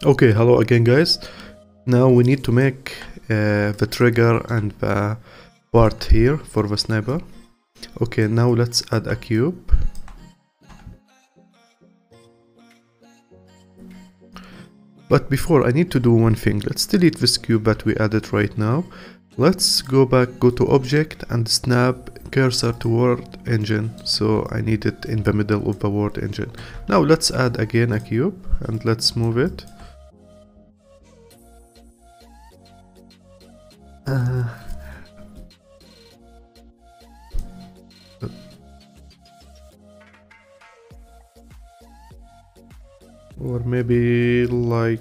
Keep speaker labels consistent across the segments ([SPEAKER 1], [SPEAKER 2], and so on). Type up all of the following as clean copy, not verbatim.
[SPEAKER 1] Okay, hello again guys. Now we need to make the trigger and the part here for the sniper. Okay, now let's add a cube. But before, I need to do one thing. Let's delete this cube that we added right now. Let's go back, go to object and snap cursor to world engine. So I need it in the middle of the world engine. Now let's add again a cube and let's move it. Or maybe like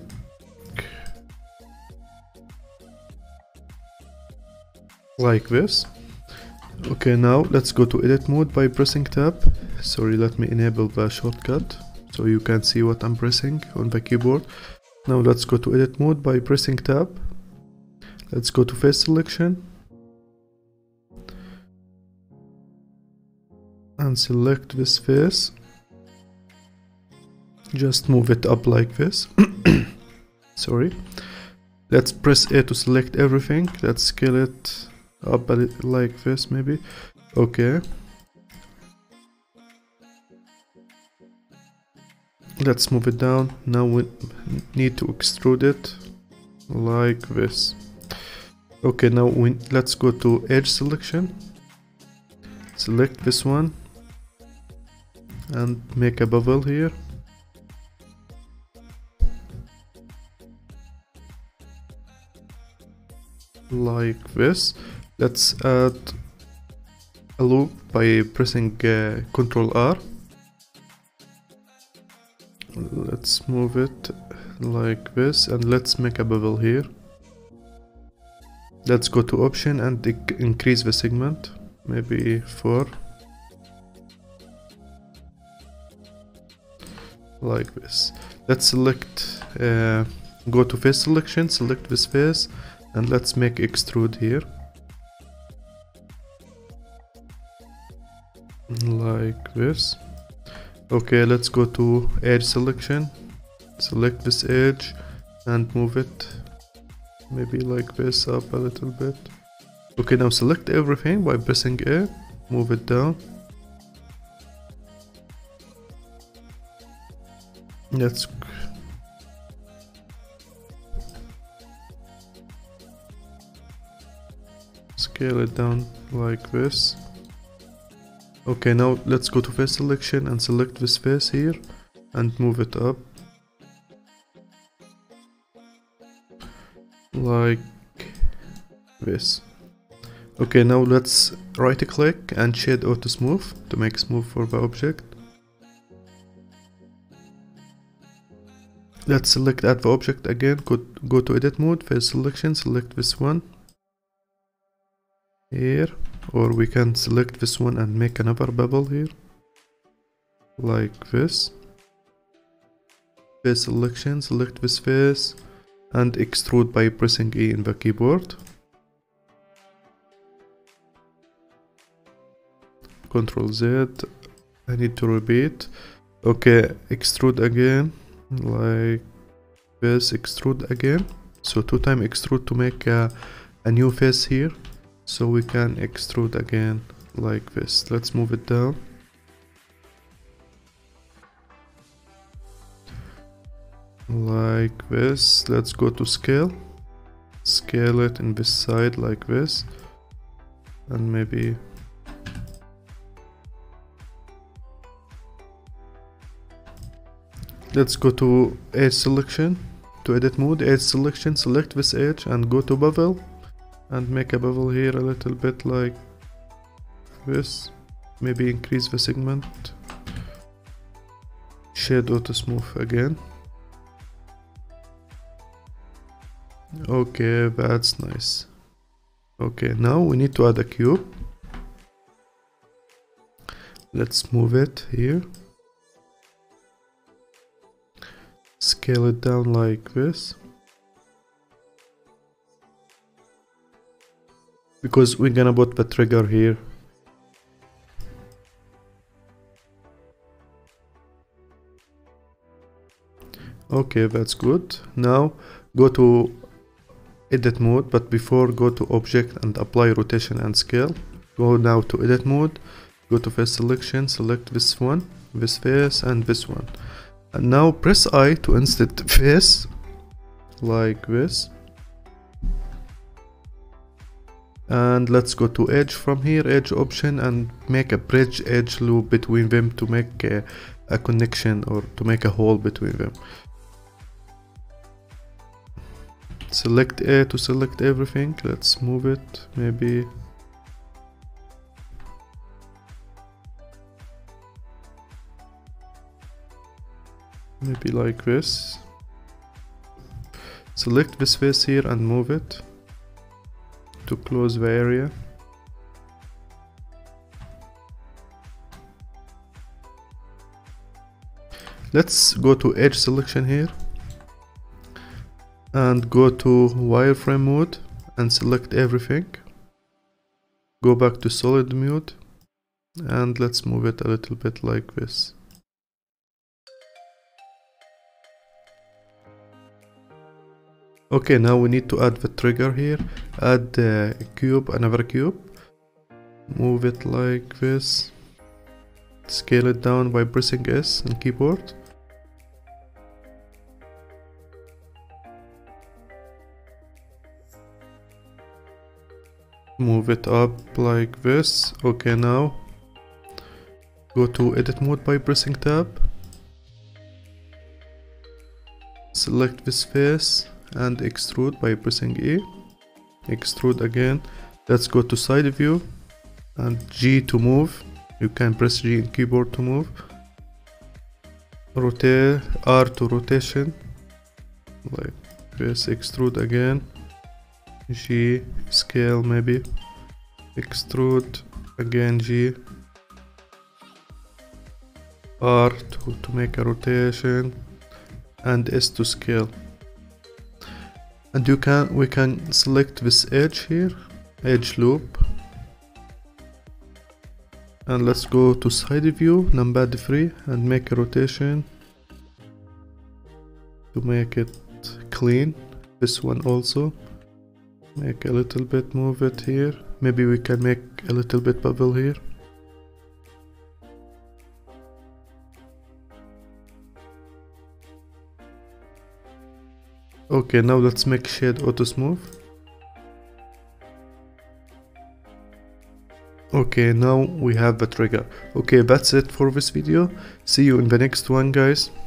[SPEAKER 1] this. Okay, now let's go to edit mode by pressing tab. Sorry, let me enable the shortcut so you can see what I'm pressing on the keyboard. Now let's go to edit mode by pressing tab. Let's go to face selection and select this face. Just move it up like this. Sorry. Let's press A to select everything. Let's scale it up a little like this maybe. Okay. Let's move it down. Now we need to extrude it like this. Okay, now let's go to edge selection. Select this one and make a bevel here. Like this. Let's add a loop by pressing Ctrl R. Let's move it like this and let's make a bevel here. Let's go to option and increase the segment, maybe 4. Like this. Let's select, go to face selection, select this face and let's make extrude here. Like this. Okay, let's go to edge selection, select this edge and move it maybe like this up a little bit. Okay, now select everything by pressing A, move it down. Let's scale it down like this. Okay, now let's go to face selection and select this face here and move it up like this. Okay, now let's right click and shade auto smooth to make smooth for the object. Let's select add the object again, go to edit mode, face selection, select this one here, or we can select this one and make another bevel here like this. Face selection, select this face and extrude by pressing E in the keyboard. Ctrl Z. I need to repeat. Okay, extrude again like this, extrude again. So 2 times extrude to make a new face here. So we can extrude again like this. Let's move it down. Like this. Let's go to scale. Scale it in this side like this. And maybe let's go to edge selection, to edit mode, edge selection, select this edge and go to bevel and make a bevel here a little bit like this. Maybe increase the segment. Shade auto smooth again. Okay, that's nice. Okay, now we need to add a cube. Let's move it here. Scale it down like this. Because we're gonna put the trigger here. Okay, that's good. Now go to edit mode, but before go to object and apply rotation and scale. Go now to edit mode, go to face selection, select this one, this face and this one, and now press I to insert face like this. And let's go to edge from here, edge option, and make a bridge edge loop between them to make a connection or to make a hole between them. Select A to select everything. Let's move it maybe like this. Select this face here and move it to close the area. Let's go to edge selection here and go to wireframe mode and select everything. Go back to solid mode and let's move it a little bit like this. Okay, now we need to add the trigger here. Add a cube, another cube. Move it like this. Scale it down by pressing S on keyboard. Move it up like this. Okay, now go to edit mode by pressing tab. Select this face and extrude by pressing E. Extrude again. Let's go to side view and G to move. You can press G in keyboard to move. Rotate, R to rotation like this. Extrude again. G, scale maybe. Extrude again, G. R to make a rotation and S to scale. And we can select this edge here, edge loop, and let's go to side view, numpad 3, and make a rotation to make it clean. This one also, make a little bit, move it here. Maybe we can make a little bit bubble here. Okay, now let's make shade auto smooth. Okay, now we have the trigger. Okay, that's it for this video. See you in the next one, guys.